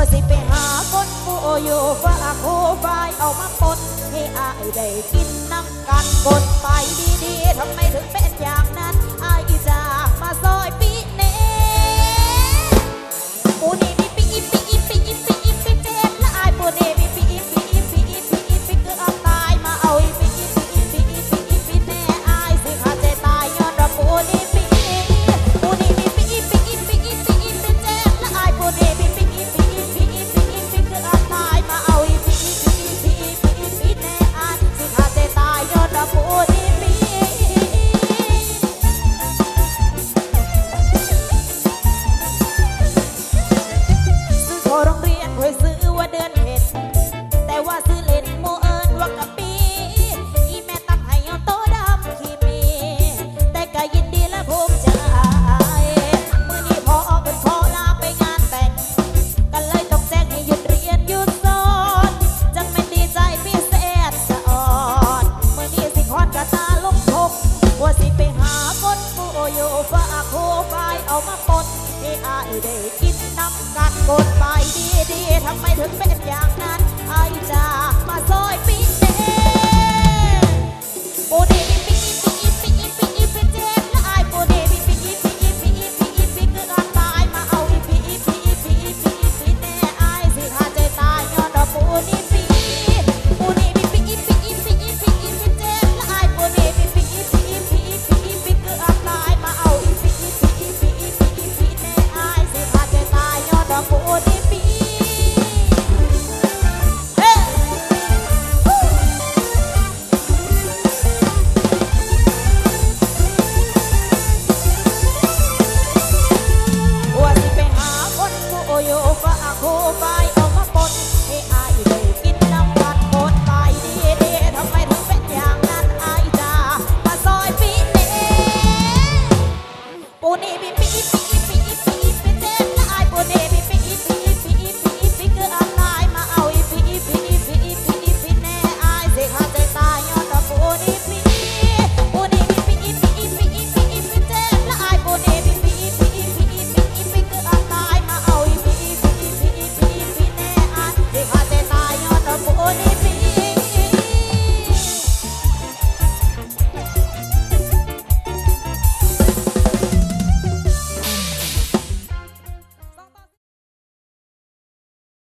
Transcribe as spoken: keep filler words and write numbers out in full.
สิไปหาคนผู้อยู่ฝากโคไฟเอามาปนให้อายได้กินน้ำกันกดไปดีๆทำไมถึงเป็นอย่างนั้นอายจากมาซอยปีเน่ปูนี่มีปีอีปีอีปีอีปีอีปีเจ็ดและอายปูนี่มีปีอีปีอีปีอีปีอีปีคือเอาตายมาเอาอีปีอีปีอีปีอีปีอีปีแน่อายสิขาดใจตายย้อนรับปูนี่ปีปูนี่มีปีอีปีอีปีอีปีอีปีเจ็ดและอายปูนี่มีปีอีปีอีปีอีปีอีปีคือเอาตายมาเอาอีปีอีปีอีปีอีปีอีปีแน่อายสิขาดใจตายย้อนรับปูนี่ปีโรงเรียนคอยซื้อว่าเดือนเห็ดแต่ว่าซื้อเล่นโมเอิญว่ากะปีอีแม่ตั้งให้ยอโตดำขี้มีแต่ก็ยินดีและภูมิใจมื่อนี้พอออกเป็นขอลาไปงานแต่งกันเลยต้องแจ้งให้หยุดเรียนหยุดสอนจังไม่ดีใจพิเศษสะอ่อนมื่อนี้สิคอนกะตาลงทบว่าสิไปหาคนผู้อยู่ฝากโคไฟเอามาปนให้อายได้กินน้ำกันกดไปดีๆทำไมถึงเป็นอย่างนั้นอายจากมาซอยปี